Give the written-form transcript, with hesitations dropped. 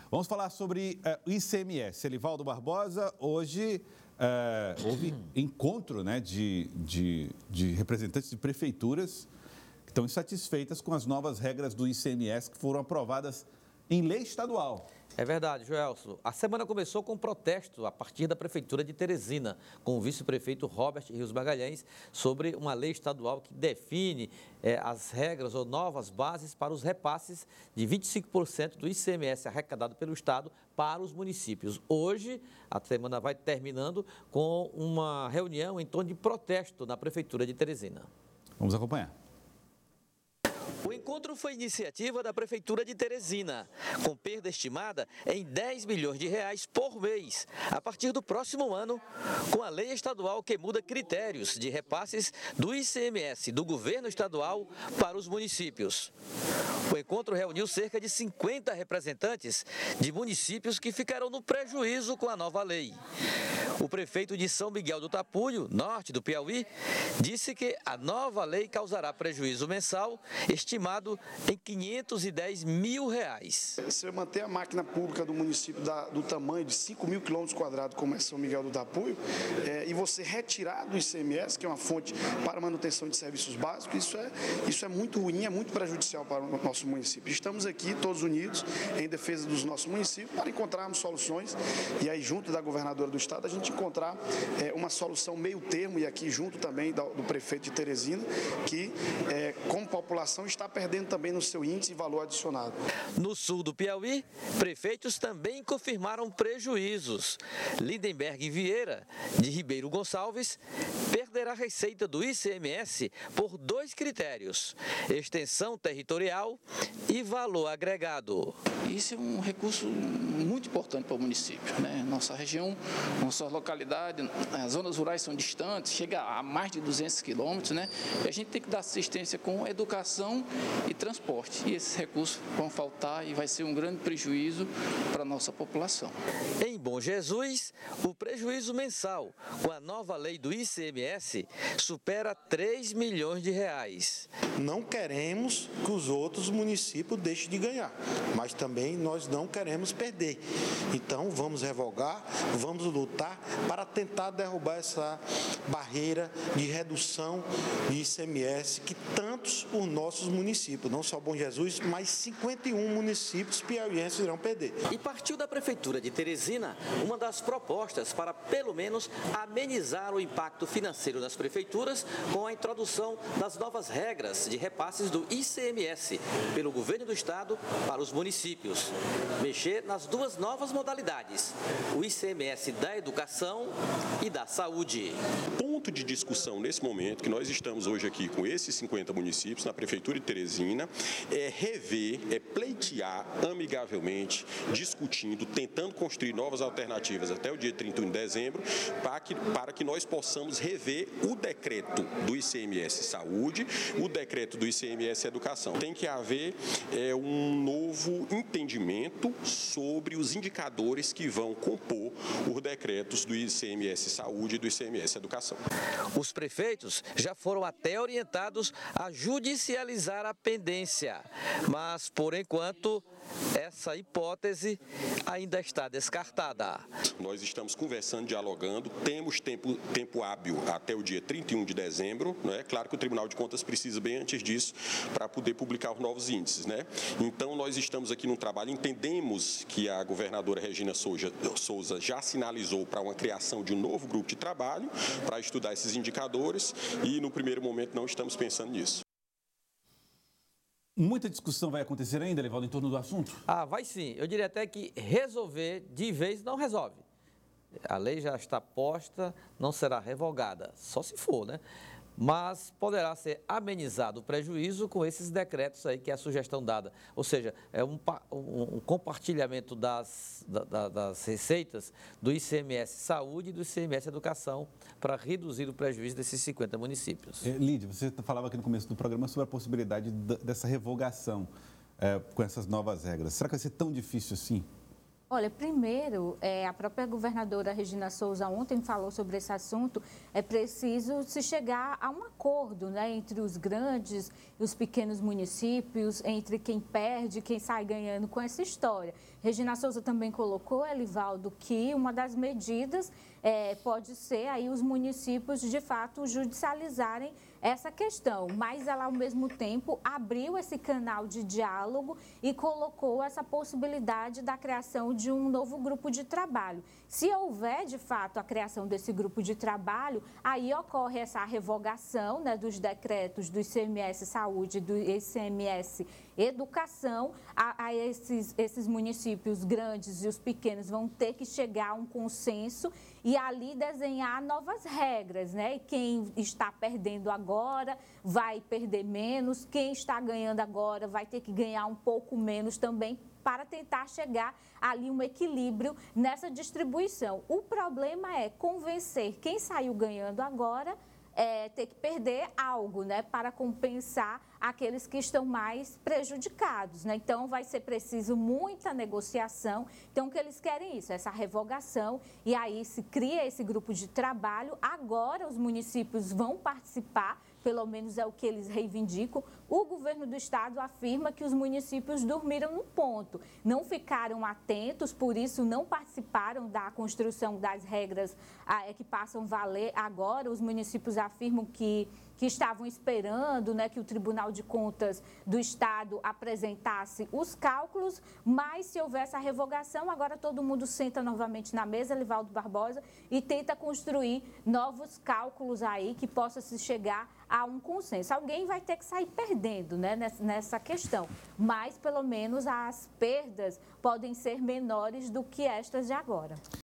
Vamos falar sobre o ICMS. Elivaldo Barbosa, hoje houve encontro, né, de representantes de prefeituras que estão insatisfeitas com as novas regras do ICMS que foram aprovadas em lei estadual. É verdade, Joelson. A semana começou com um protesto a partir da Prefeitura de Teresina, com o vice-prefeito Robert Rios Magalhães, sobre uma lei estadual que define as regras ou novas bases para os repasses de 25% do ICMS arrecadado pelo Estado para os municípios. Hoje, a semana vai terminando com uma reunião em tom de protesto na Prefeitura de Teresina. Vamos acompanhar. O encontro foi iniciativa da Prefeitura de Teresina, com perda estimada em 10 milhões de reais por mês, a partir do próximo ano, com a lei estadual que muda critérios de repasses do ICMS do governo estadual para os municípios. O encontro reuniu cerca de 50 representantes de municípios que ficarão no prejuízo com a nova lei. O prefeito de São Miguel do Tapuio, norte do Piauí, disse que a nova lei causará prejuízo mensal estimado em R$510 mil. Se manter a máquina pública do município do tamanho de 5 mil quilômetros quadrados, como é São Miguel do Tapuio, e você retirar do ICMS, que é uma fonte para manutenção de serviços básicos, isso é muito ruim, é muito prejudicial para o nosso município. Estamos aqui todos unidos em defesa dos nossos municípios para encontrarmos soluções e aí junto da governadora do estado a gente encontrar uma solução meio termo e aqui junto também do prefeito de Teresina, que como população está perdendo também no seu índice e valor adicionado. No sul do Piauí, prefeitos também confirmaram prejuízos. Lindenberg Vieira, de Ribeiro Gonçalves, perderá a receita do ICMS por 2 critérios: extensão territorial e valor agregado. Isso é um recurso muito importante para o município, né? Nossa região, nossa localidade, as zonas rurais são distantes, chega a mais de 200 quilômetros, né? E a gente tem que dar assistência com educação e transporte. E esses recursos vão faltar e vai ser um grande prejuízo para a nossa população. Em Bom Jesus, o prejuízo mensal com a nova lei do ICMS supera 3 milhões de reais. Não queremos que os outros municípios deixem de ganhar, mas também nós não queremos perder. Então vamos revogar, vamos lutar para tentar derrubar essa barreira de redução de ICMS que tantos os nossos municípios, não só Bom Jesus, mas 51 municípios piauienses irão perder. E partiu da Prefeitura de Teresina uma das propostas para, pelo menos, amenizar o impacto financeiro das prefeituras com a introdução das novas regras de repasses do ICMS pelo governo do estado para os municípios. Mexer nas 2 novas modalidades, o ICMS da educação e da saúde. Ponto de discussão nesse momento, que nós estamos hoje aqui com esses 50 municípios na Prefeitura de Teresina, é rever, pleitear amigavelmente, discutindo, tentando construir novas alternativas até o dia 31 de dezembro, para que nós possamos rever o decreto do ICMS Saúde, o decreto do ICMS Educação. Tem que haver um novo entendimento sobre os indicadores que vão compor os decretos do ICMS Saúde e do ICMS Educação. Os prefeitos já foram até orientados a judicializar a pendência, mas, por enquanto, essa hipótese ainda está descartada. Nós estamos conversando, dialogando, temos tempo hábil até o dia 31 de dezembro, né? Claro que o Tribunal de Contas precisa bem antes disso para poder publicar os novos índices, né? Então nós estamos aqui num trabalho, entendemos que a governadora Regina Souza já sinalizou para uma criação de um novo grupo de trabalho para estudar esses indicadores e no primeiro momento não estamos pensando nisso. Muita discussão vai acontecer ainda, Elivaldo, em torno do assunto? Vai sim. Eu diria até que resolver de vez não resolve. A lei já está posta, não será revogada, só se for, né? Mas poderá ser amenizado o prejuízo com esses decretos aí, que é a sugestão dada. Ou seja, é um compartilhamento das receitas do ICMS Saúde e do ICMS Educação para reduzir o prejuízo desses 50 municípios. Lídia, você falava aqui no começo do programa sobre a possibilidade dessa revogação com essas novas regras. Será que vai ser tão difícil assim? Olha, primeiro, a própria governadora Regina Souza ontem falou sobre esse assunto, é preciso se chegar a um acordo, né, entre os grandes e os pequenos municípios, entre quem perde e quem sai ganhando com essa história. Regina Souza também colocou, Elivaldo, que uma das medidas pode ser aí os municípios, de fato, judicializarem essa questão, mas ela, ao mesmo tempo, abriu esse canal de diálogo e colocou essa possibilidade da criação de um novo grupo de trabalho. Se houver, de fato, a criação desse grupo de trabalho, aí ocorre essa revogação, né, dos decretos do ICMS Saúde e do ICMS Educação. A esses municípios grandes e os pequenos vão ter que chegar a um consenso e ali desenhar novas regras, né? E quem está perdendo agora vai perder menos, quem está ganhando agora vai ter que ganhar um pouco menos também, para tentar chegar ali um equilíbrio nessa distribuição. O problema é convencer quem saiu ganhando agora ter que perder algo, né, para compensar aqueles que estão mais prejudicados, né? Então, vai ser preciso muita negociação. Então, o que eles querem é isso, essa revogação, e aí se cria esse grupo de trabalho. Agora, os municípios vão participar, pelo menos é o que eles reivindicam. O governo do estado afirma que os municípios dormiram no ponto, não ficaram atentos, por isso não participaram da construção das regras que passam a valer agora. Os municípios afirmam que estavam esperando, né, que o Tribunal de Contas do Estado apresentasse os cálculos, mas se houvesse a revogação, agora todo mundo senta novamente na mesa, Elivaldo Barbosa, e tenta construir novos cálculos aí que possa se chegar a um consenso. Alguém vai ter que sair perdendo, né, nessa questão, mas pelo menos as perdas podem ser menores do que estas de agora.